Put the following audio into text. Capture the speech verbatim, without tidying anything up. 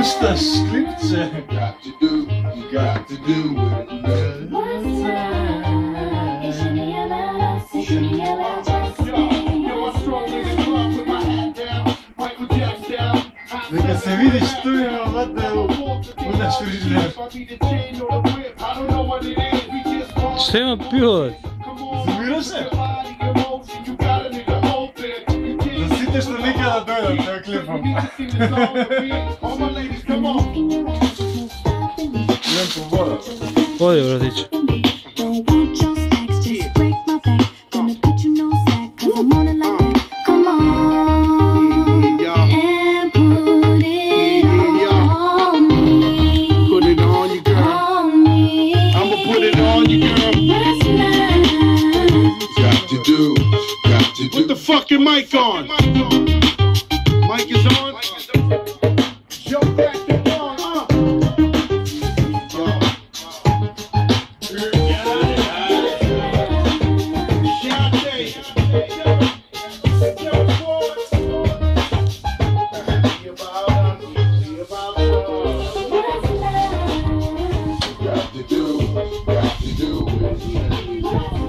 Gusta Skripce. Got to do, you got to do it. Нека се види што има вата у наш фрижер. Šta ima pivo? Замира се? За сите што нека да дојдат, тоа клепам. Идем по вода. Оди, братиче. Put the fucking mic on. Mic is on. Show back the on. Got to do, got to do it.